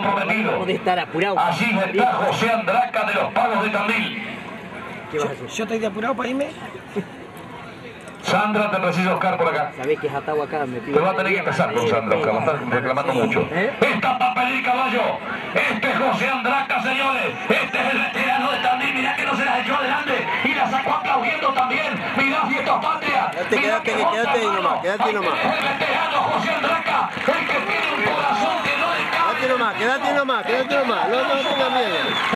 comprometido. Podés estar apurado. Allí está José Andraca de los Pagos de Tandil. ¿Qué vas a hacer? Yo estoy de apurado para irme. Sandra, te preciso Oscar por acá. Sabés que es atado acá, me pido. Te va a tener que empezar con Sandra, Oscar, va a estar reclamando mucho. Está para pedir caballo. Este es José Andraca, señores. Este es el veterano de Tandil. Mirá que no se las echó adelante y la sacó aplaudiendo también. Mirá, Fiesta Patria. Quédate ahí nomás, quédate nomás. Es el veterano José Andraca, el que tiene un corazón que no le cabe. Quédate nomás. No tengas miedo.